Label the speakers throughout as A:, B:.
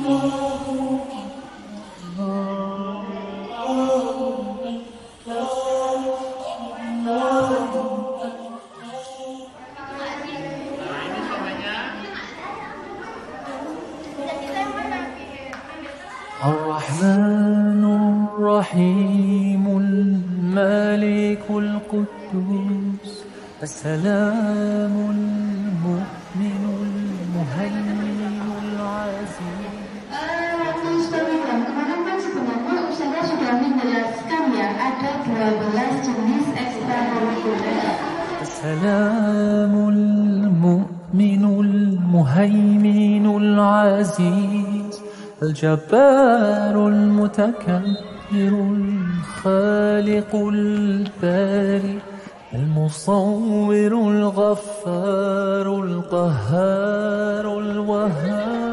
A: الرحمن الرحيم الملك القدوس السلام المؤمن المهيمن العزيز.
B: Teman-teman sebenarnya Ustazah sudah menjelaskan ya, ada 12 jenis ekstrakurikuler.
A: السلام المؤمن المهيمن العزيز الجبار المتكبر الخالق البارئ المصور الغفار القهار الوهاب.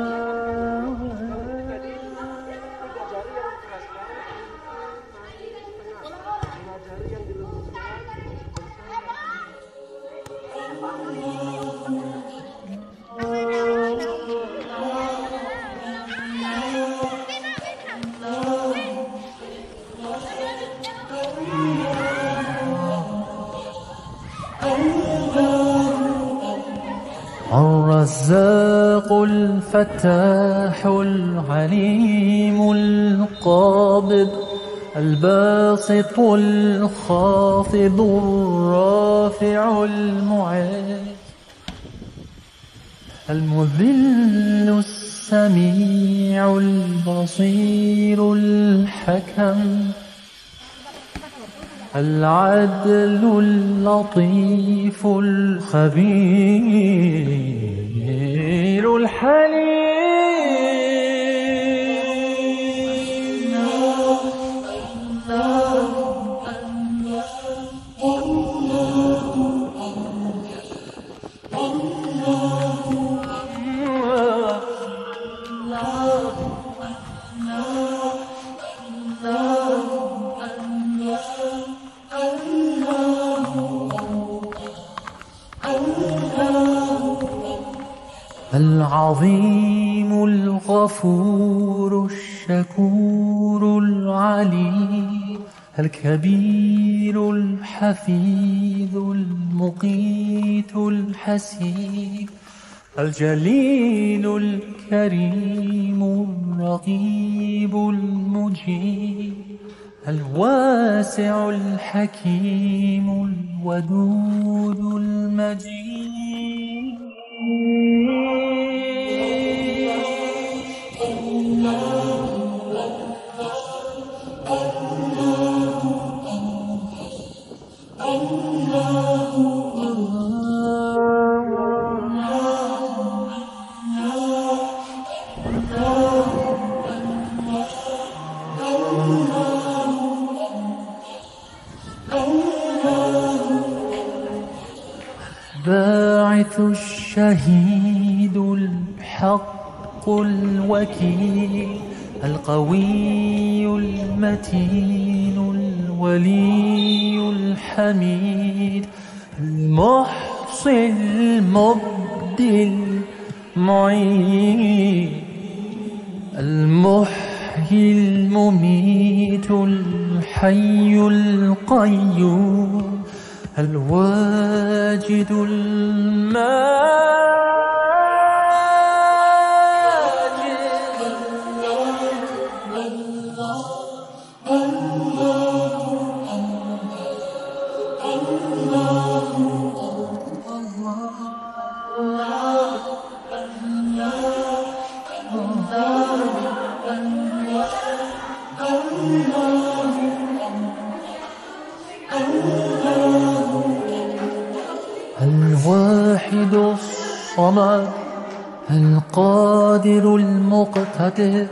A: الرزاق الفتاح العليم القابض الباسط الخافض الرافع المعز المذل السميع البصير الحكم العدل اللطيف الخبير الحليم. العظيم الغفور الشكور العليم الكبير الحفيظ المقيت الحسيب الجليل الكريم الرقيب المجيب الواسع الحكيم الودود المجيد. الباعث الشهيد الحق الوكيل القوي المتين الولي الحميد المحصي المبدي المعين المحيي المميت الحي القيوم الواجد الماجد. الواحد الصمد القادر المقتدر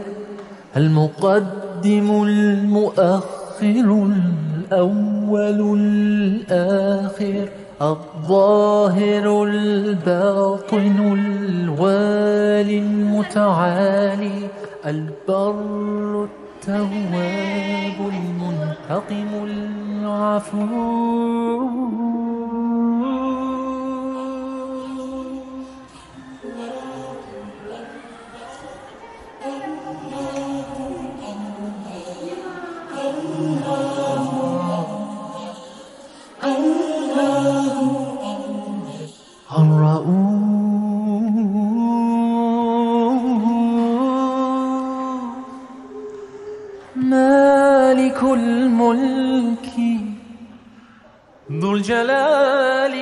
A: المقدم المؤخر الأول الآخر الظاهر الباطن الوالي المتعالي البر التواب المنتقم العفو. مالك الملك ذو الجلال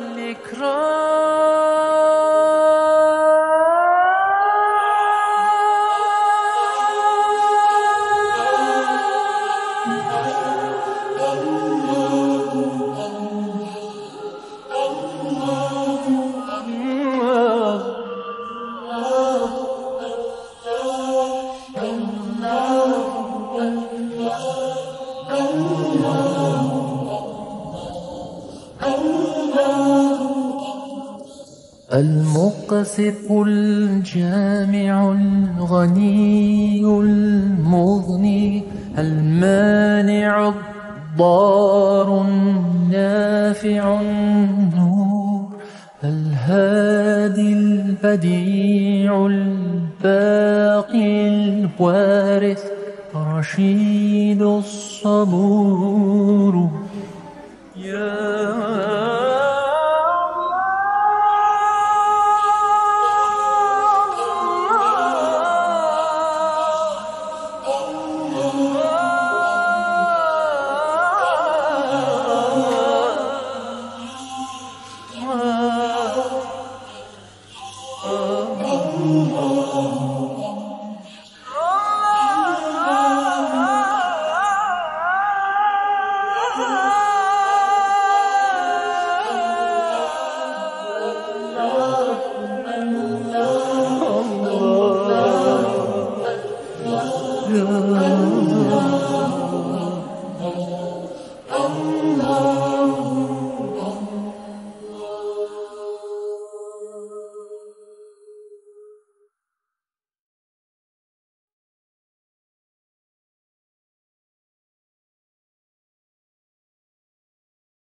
A: المقسط الجامع الغني المغني المانع الضار النافع النور الهادي البديع الباقي الوارث رشيد الصبور يا